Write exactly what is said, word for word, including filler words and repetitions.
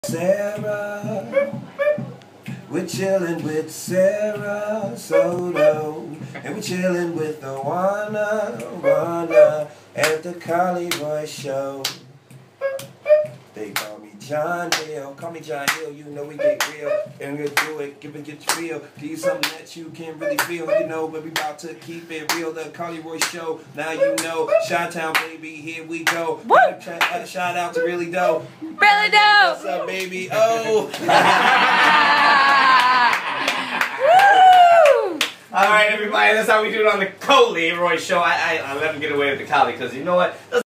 Sarah, we're chillin' with Sarah Soto, and we're chillin' with the Wanna Wanna at the Colee Royce show. They call me John Hill, call me John Hill, you know we get real, and we'll do it, give it, get you feel, give you something that you can really feel, you know, but we about to keep it real, the Colee Royce show, now you know, Chi-Town baby, here we go. Woo! Uh, shout out to Really Dope. Really Dope! What's up, baby? Oh! All right, everybody, that's how we do it on the Colee Royce show. I, I, I let him get away with the Colee because you know what?